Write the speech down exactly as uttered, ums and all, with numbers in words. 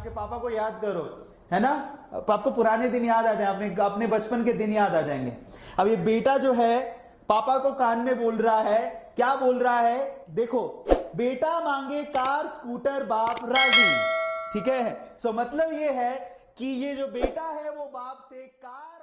आपके पापा को याद करो, है ना, आपको पुराने दिन याद आ जाए, अपने अपने बचपन के दिन याद आ जाएंगे। अब ये बेटा जो है पापा को कान में बोल रहा है, क्या बोल रहा है, देखो, बेटा मांगे कार स्कूटर बाप राजी। ठीक है, सो मतलब ये है कि ये जो बेटा है वो बाप से कार